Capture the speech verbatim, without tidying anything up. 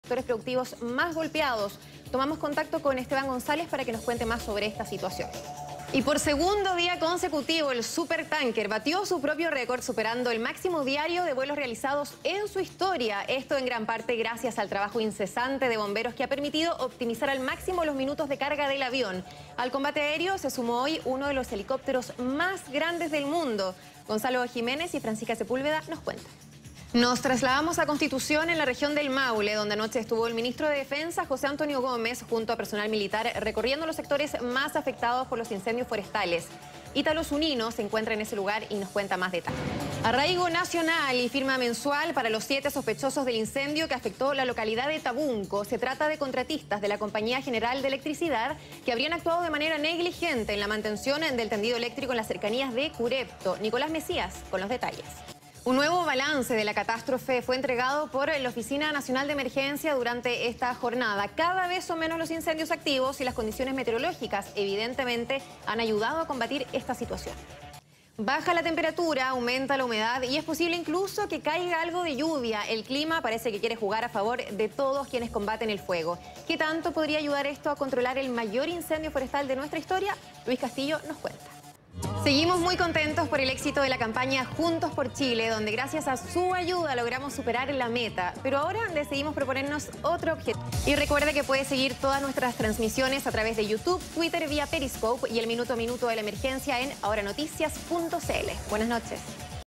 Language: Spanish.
sectores productivos más golpeados. Tomamos contacto con Esteban González para que nos cuente más sobre esta situación. Y por segundo día consecutivo, el supertanker batió su propio récord, superando el máximo diario de vuelos realizados en su historia. Esto en gran parte gracias al trabajo incesante de bomberos que ha permitido optimizar al máximo los minutos de carga del avión. Al combate aéreo se sumó hoy uno de los helicópteros más grandes del mundo. Gonzalo Jiménez y Francisca Sepúlveda nos cuentan. Nos trasladamos a Constitución, en la región del Maule, donde anoche estuvo el ministro de Defensa, José Antonio Gómez, junto a personal militar, recorriendo los sectores más afectados por los incendios forestales. Ítalo Zunino se encuentra en ese lugar y nos cuenta más detalles. Arraigo nacional y firma mensual para los siete sospechosos del incendio que afectó la localidad de Tabunco. Se trata de contratistas de la Compañía General de Electricidad que habrían actuado de manera negligente en la mantención del tendido eléctrico en las cercanías de Curepto. Nicolás Mesías con los detalles. Un nuevo balance de la catástrofe fue entregado por la Oficina Nacional de Emergencia durante esta jornada. Cada vez son menos los incendios activos y las condiciones meteorológicas, evidentemente, han ayudado a combatir esta situación. Baja la temperatura, aumenta la humedad y es posible incluso que caiga algo de lluvia. El clima parece que quiere jugar a favor de todos quienes combaten el fuego. ¿Qué tanto podría ayudar esto a controlar el mayor incendio forestal de nuestra historia? Luis Castillo nos cuenta. Seguimos muy contentos por el éxito de la campaña Juntos por Chile, donde gracias a su ayuda logramos superar la meta. Pero ahora decidimos proponernos otro objetivo. Y recuerde que puede seguir todas nuestras transmisiones a través de YouTube, Twitter, vía Periscope y el minuto a minuto de la emergencia en ahora noticias punto c l. Buenas noches.